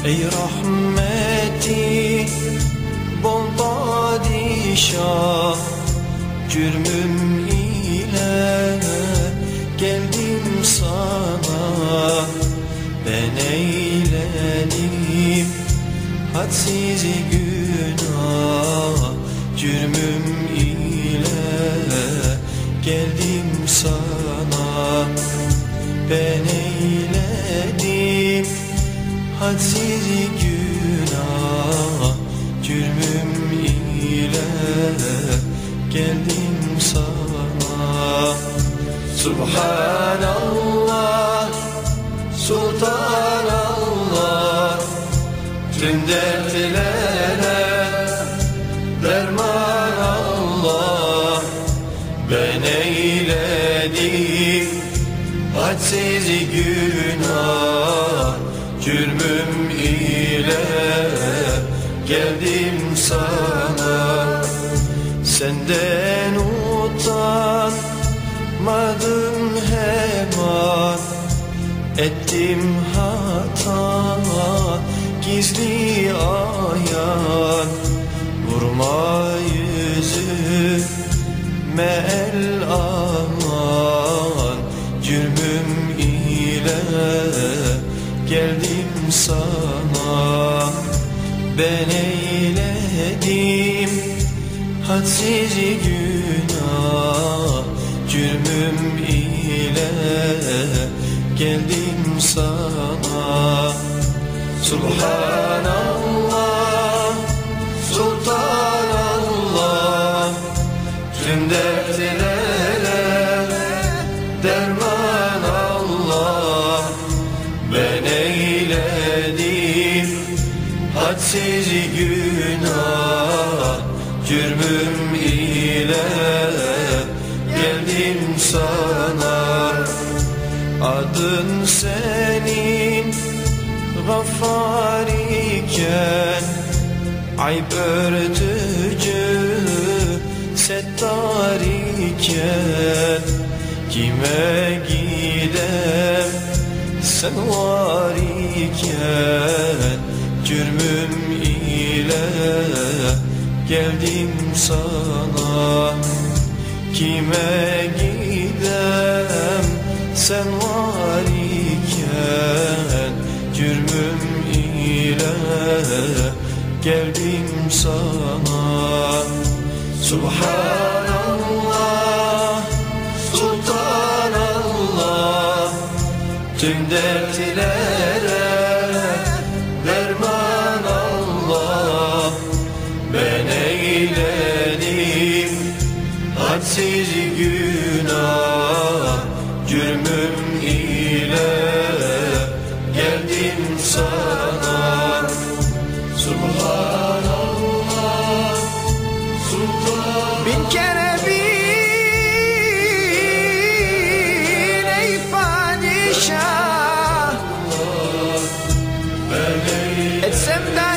Ey rahmeti bol padişah, cürmüm ile geldim sana. Ben eyledim hadsiz günah, cürmüm ile geldim sana. Ben eyledim hadsiz günah, cürmüm ile geldim sana. Subhanallah, Sultanallah, tüm dertlere derman Allah. Ben eyledim hadsiz günah, cürmüm ile geldim sana. Senden utanmadım hemen, ettim hata gizli ayan. Vurma yüzüme el aman, cürmüm ile geldim sana. Ben eyledim hadsiz günah, cürmüm ile geldim sana. Subhanallah, Sultanallah, tüm dertlere derman Allah. Ben eyledim hadsiz günah, cürmüm ile geldim sana. Adın senin Gaffar iken, ayıp örtücü Settar iken, kime gidem sen var iken, cürmüm ile geldim sana. Kime gidem sen var iken, cürmüm ile geldim sana. Subhanallah, Sultanallah, tüm dertlere derman Allah. Ben eyledim hadsiz günah, cürmüm ile geldim sana. Subhanallah, Sultan. Bin kere bin ey padişah, etsem de